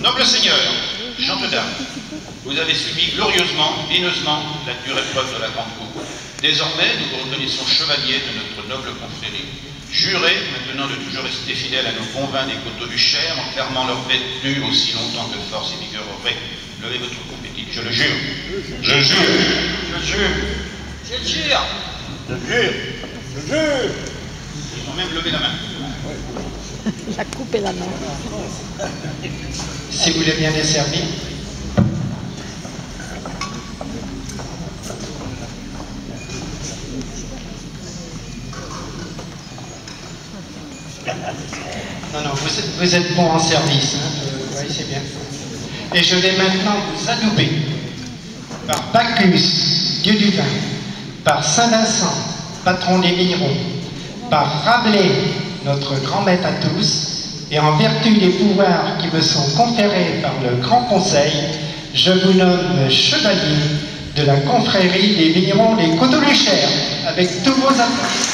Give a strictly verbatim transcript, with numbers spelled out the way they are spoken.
Noble Seigneur, gentes dames, vous avez subi glorieusement, haineusement, la dure épreuve de la Grande Cour. Désormais, nous vous reconnaissons chevaliers de notre noble confrérie. Jurez maintenant de toujours rester fidèles à nos convins des coteaux du Cher, en fermant leur vêtements aussi longtemps que force et vigueur auraient. Levez votre compétit, je le jure. Je jure. Je jure. Je jure. Je jure. Je jure. Ils ont même levé la main. Il a coupé la main. Si vous l'avez bien desservi. Non, non, vous êtes, vous êtes bon en service, hein, oui, c'est bien. Et je vais maintenant vous adouber par Bacchus, dieu du vin, par Saint-Vincent, patron des vignerons, par Rabelais, notre grand maître à tous, et en vertu des pouvoirs qui me sont conférés par le Grand Conseil, je vous nomme chevalier de la confrérie des vignerons des Coteaux du Cher, avec tous vos applaudissements.